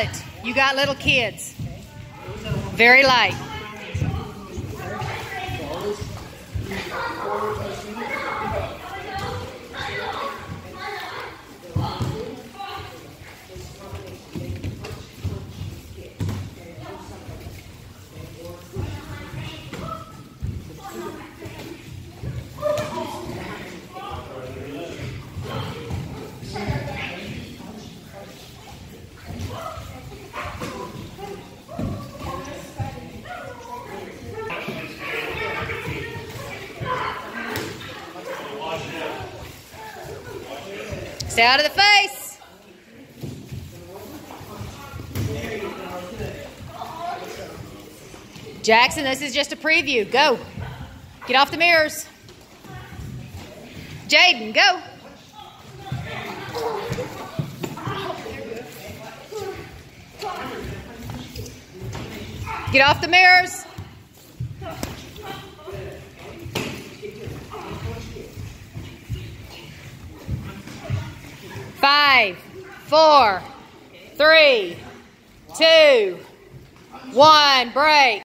it. You got little kids. Very light. Stay out of the face. Jackson, this is just a preview. Go. Get off the mirrors. Jaden, go. Get off the mirrors. Five, 4, 3, 2, 1, break.